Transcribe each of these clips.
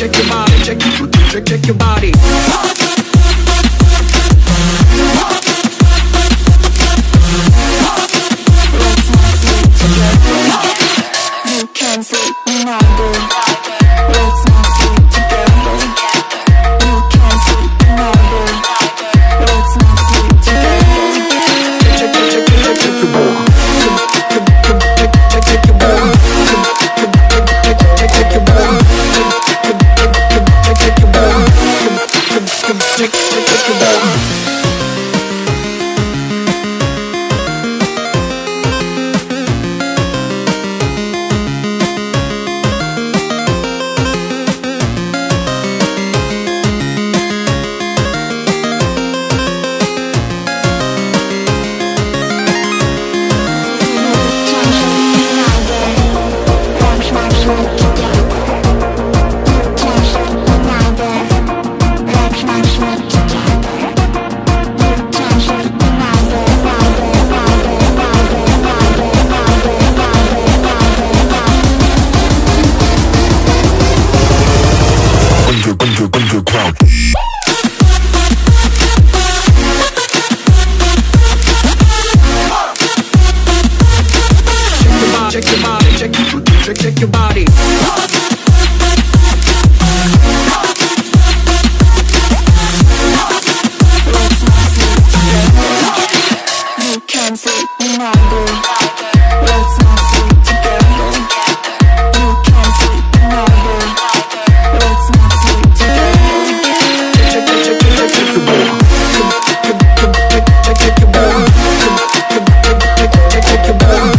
check your body, check your body. Let's not sleep together. You can't sleep when I do. Let's not sleep together. You can't sleep when I do. Let's not sleep together. Check your body. Check your body. Check your body. Check your body. Check your body. Underground. Check your body, check your body. Let's not sleep together. You can't sleep when I do. Let's not sleep together. You can't sleep when I do. Let's not sleep together. Check your body. Check your body. Check your body.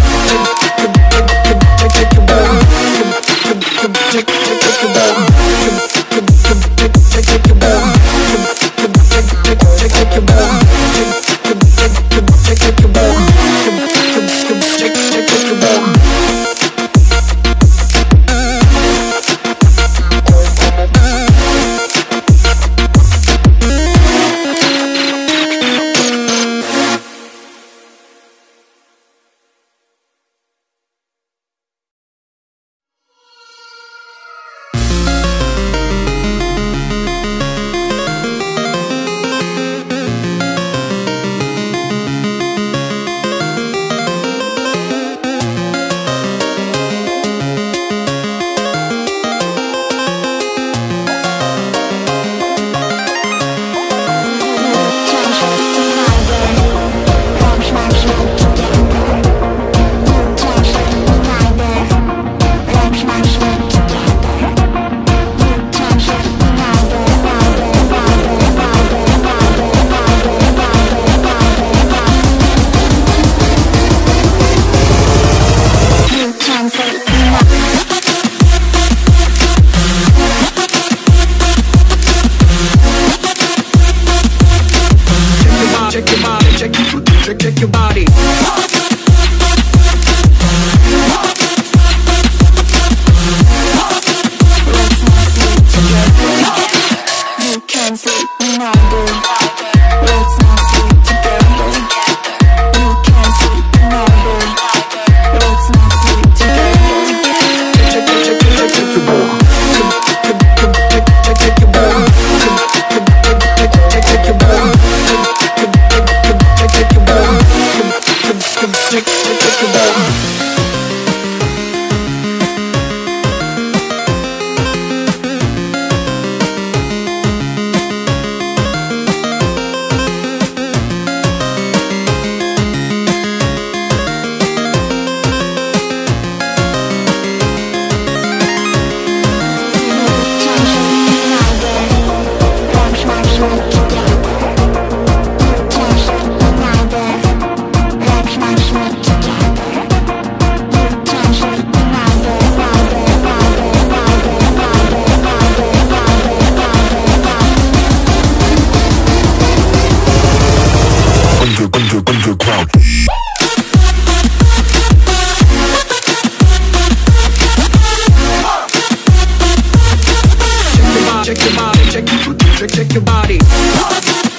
Check your body. Let's not sleep together. You can't sleep when I do. Let's not sleep together. You can't sleep when I do. Let's not sleep together. Check your body. Check your body. Check your body. Check your body. Underground. Check your body, check your body.